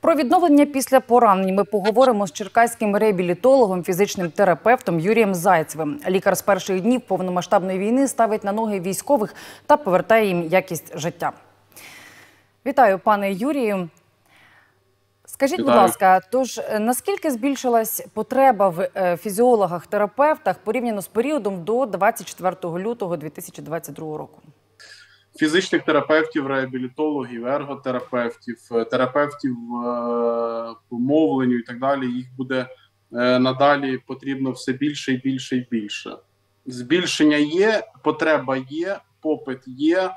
Про відновлення після поранень ми поговоримо з черкаським реабілітологом, фізичним терапевтом Юрієм Зайцевим. Лікар з перших днів повномасштабної війни ставить на ноги військових та повертає їм якість життя. Вітаю, пане Юрію. Скажіть, будь ласка, тож наскільки збільшилась потреба в фізіологах, терапевтах порівняно з періодом до 24 лютого 2022 року? Фізичних терапевтів, реабілітологів, ерготерапевтів, терапевтів по мовленню і так далі, їх буде надалі потрібно все більше і більше і більше. Збільшення є, потреба є, попит є,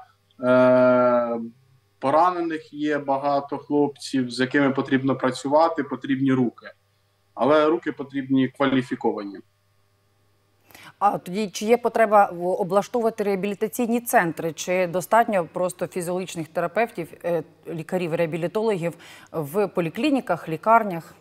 поранених є багато хлопців, з якими потрібно працювати, потрібні руки. Але руки потрібні кваліфіковані. А тоді, чи є потреба облаштовувати реабілітаційні центри? Чи достатньо просто фізіологічних терапевтів, лікарів-реабілітологів в поліклініках, лікарнях?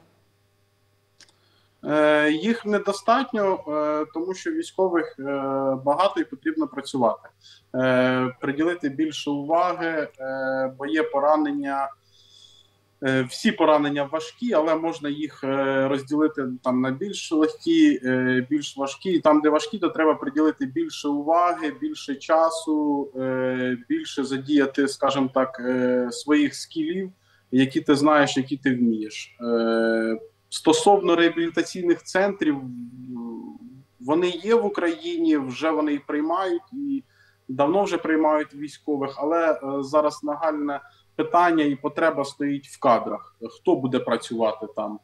Їх недостатньо, тому що військових багато і потрібно працювати. Приділити більше уваги, бо є поранення. Всі поранення важкі, але можна їх розділити там на більш легкі, більш важкі. І там, де важкі, то треба приділити більше уваги, більше часу, більше задіяти, скажімо так, своїх скілів, які ти знаєш, які ти вмієш. Стосовно реабілітаційних центрів, вони є в Україні, вже вони їх приймають і давно вже приймають військових, але зараз нагальне питання і потреба стоїть в кадрах. Хто буде працювати там?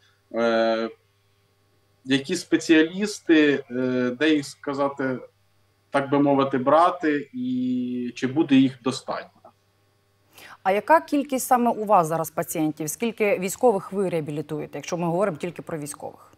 Які спеціалісти, де їх, сказати, так би мовити, брати, і чи буде їх достатньо? А яка кількість саме у вас зараз пацієнтів? Скільки військових ви реабілітуєте, якщо ми говоримо тільки про військових?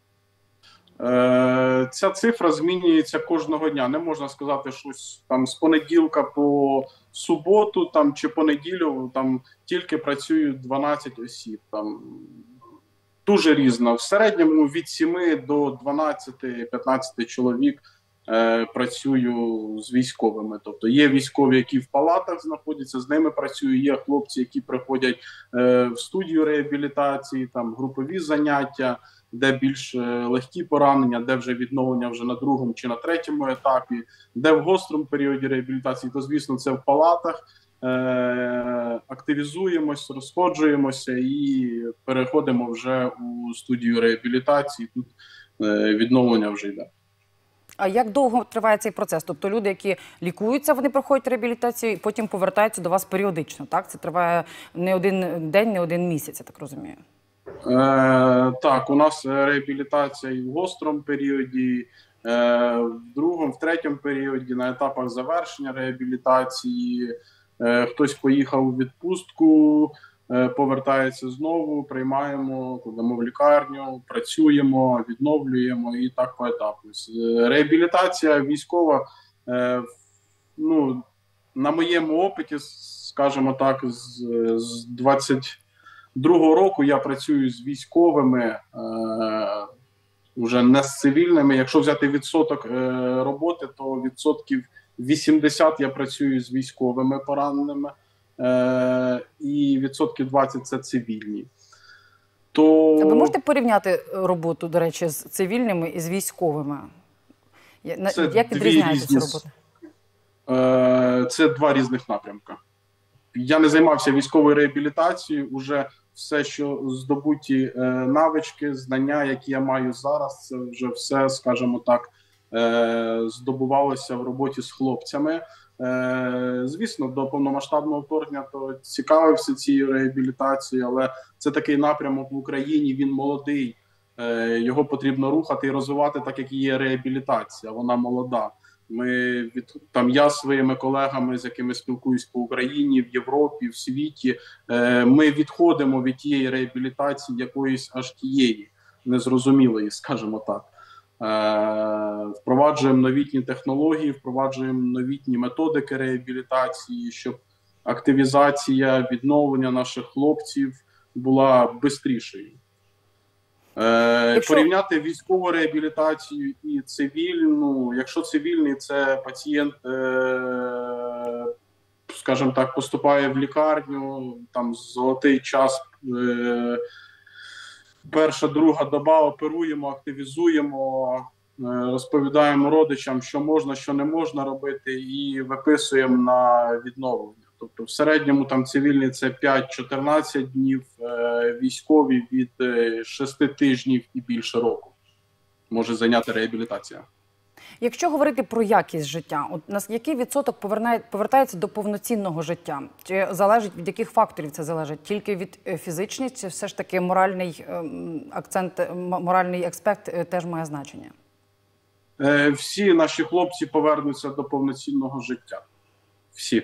Ця цифра змінюється кожного дня. Не можна сказати, що там з понеділка по суботу там, чи по неділю там, тільки працюють 12 осіб. Там, дуже різно. В середньому від 7 до 12-15 чоловік працюю з військовими. Тобто є військові, які в палатах знаходяться, з ними працюю. Є хлопці, які приходять в студію реабілітації, там групові заняття, де більш легкі поранення, де вже відновлення вже на другому чи на третьому етапі, де в гострому періоді реабілітації, то, звісно, це в палатах. Активізуємось, розходжуємося і переходимо вже у студію реабілітації. Тут відновлення вже йде. А як довго триває цей процес? Тобто люди, які лікуються, вони проходять реабілітацію і потім повертаються до вас періодично, так? Це триває не один день, не один місяць, я так розумію. Так, у нас реабілітація і в гострому періоді, в другому, в третьому періоді, на етапах завершення реабілітації. Хтось поїхав у відпустку, повертається знову, приймаємо, кладемо в лікарню, працюємо, відновлюємо і так поетапно. Реабілітація військова, ну, на моєму опиті, скажімо так, з 22-го року я працюю з військовими, вже не з цивільними. Якщо взяти відсоток роботи, то відсотків 80 я працюю з військовими пораненими, і відсотків 20 – це цивільні. То... Ви можете порівняти роботу, до речі, з цивільними і з військовими? Як відрізняється ця робота? Це два різних напрямки. Я не займався військовою реабілітацією, уже все, що здобуті навички, знання, які я маю зараз, це вже все, скажімо так, здобувалося в роботі з хлопцями. Звісно, до повномасштабного вторгнення то цікавився цією реабілітацією, але це такий напрямок в Україні, він молодий, його потрібно рухати і розвивати, так як і є реабілітація, вона молода. Я з своїми колегами, з якими спілкуюсь по Україні, в Європі, в світі, ми відходимо від тієї реабілітації якоїсь аж тієї, незрозумілої, скажімо так. Впроваджуємо новітні технології, впроваджуємо новітні методики реабілітації, щоб активізація, відновлення наших хлопців була швидшою. Порівняти військову реабілітацію і цивільну, якщо цивільний – це пацієнт, скажімо так, поступає в лікарню, там золотий час перша, друга доба оперуємо, активізуємо, розповідаємо родичам, що можна, що не можна робити, і виписуємо на відновлення. Тобто в середньому там цивільні це 5-14 днів, військові від 6 тижнів і більше року може зайняти реабілітація. Якщо говорити про якість життя, от який відсоток повертається до повноцінного життя? Чи залежить, від яких факторів це залежить? Тільки від фізичності, чи все ж таки моральний акцент, моральний аспект теж має значення? Всі наші хлопці повернуться до повноцінного життя. Всі.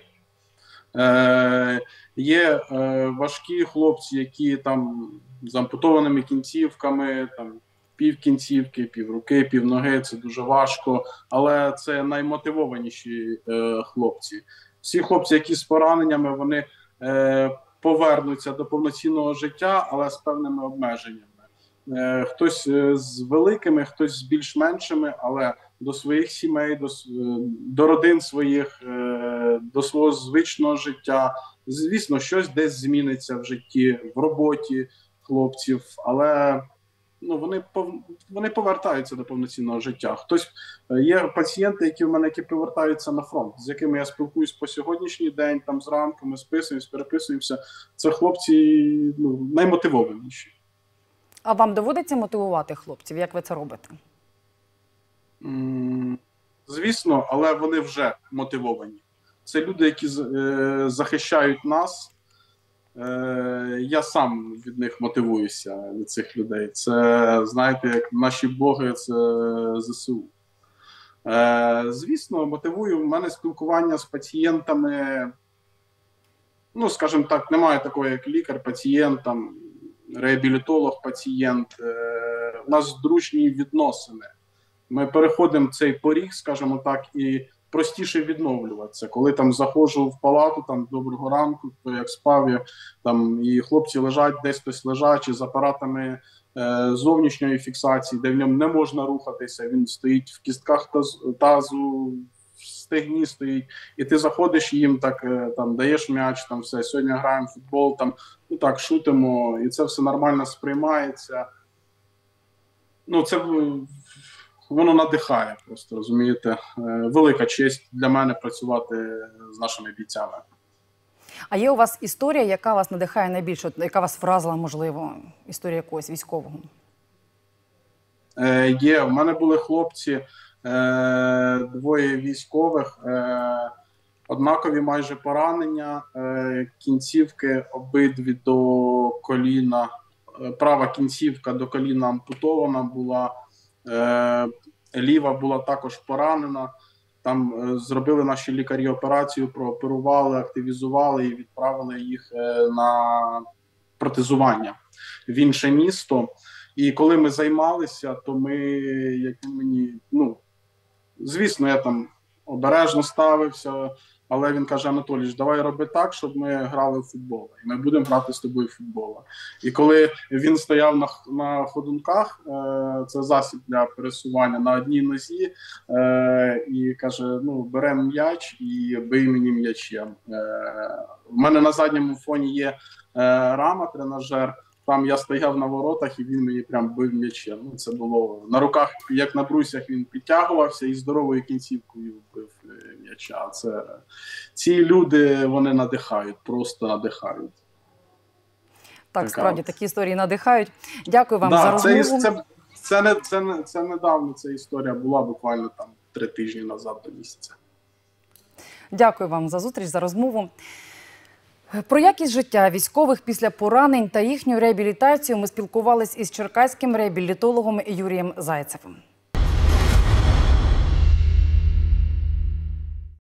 Є важкі хлопці, які там з ампутованими кінцівками, там півкінцівки, півруки, півноги, це дуже важко, але це наймотивованіші хлопці. Всі хлопці, які з пораненнями, вони повернуться до повноцінного життя, але з певними обмеженнями. Хтось з великими, хтось з більш меншими, але до своїх сімей, до родин своїх, до свого звичного життя. Звісно, щось десь зміниться в житті, в роботі хлопців, але вони повертаються до повноцінного життя. Є пацієнти, які в мене повертаються на фронт, з якими я спілкуюсь по сьогоднішній день, там зранку ми списуємось, переписуємося. Це хлопці наймотивованіші. А вам доводиться мотивувати хлопців? Як ви це робите? Звісно, але вони вже мотивовані. Це люди, які захищають нас. Я сам від них мотивуюся, від цих людей. Це, знаєте, як наші боги, це ЗСУ. Звісно, мотивую. У мене спілкування з пацієнтами, скажімо так, немає такого, як лікар-пацієнт, там, реабілітолог-пацієнт. У нас дружні відносини. Ми переходимо цей поріг, скажімо так, і простіше відновлюватися. Коли там заходжу в палату, там доброго ранку, то як спав я, там і хлопці лежать, десь хтось лежачий з апаратами зовнішньої фіксації, де в ньому не можна рухатися, він стоїть в кістках тазу, в стегні стоїть, і ти заходиш їм, так там даєш м'яч, там все, сьогодні граємо в футбол, там так шутимо, і це все нормально сприймається. Це воно надихає просто, розумієте. Велика честь для мене працювати з нашими бійцями. А є у вас історія, яка вас надихає найбільше, яка вас вразила, можливо, історія якогось військового? Є. У мене були хлопці, двоє військових, однакові майже поранення, кінцівки обидві до коліна, права кінцівка до коліна ампутована була, ліва була також поранена. Там зробили наші лікарі операцію, прооперували, активізували і відправили їх на протезування в інше місто. І коли ми займалися, то звісно, я там обережно ставився, але він каже: Анатолій, давай роби так, щоб ми грали в футбол. І ми будемо грати з тобою в футбол. І коли він стояв на ходунках, це засіб для пересування, на одній нозі, і каже: беремо м'яч і бий мені м'ячем. У мене на задньому фоні є рама, тренажер. Там я стояв на воротах, і він мені прям бив м'ячем. Це було на руках, як на брусях, він підтягувався і здоровою кінцівкою бив м'яча. Ці люди, вони надихають, просто надихають. Так, справді, такі історії надихають. Дякую вам за розмову. Це недавно ця історія була, буквально там 3 тижні назад до місяця. Дякую вам за зустріч, за розмову. Про якість життя військових після поранень та їхню реабілітацію ми спілкувалися із черкаським реабілітологом Юрієм Зайцевим.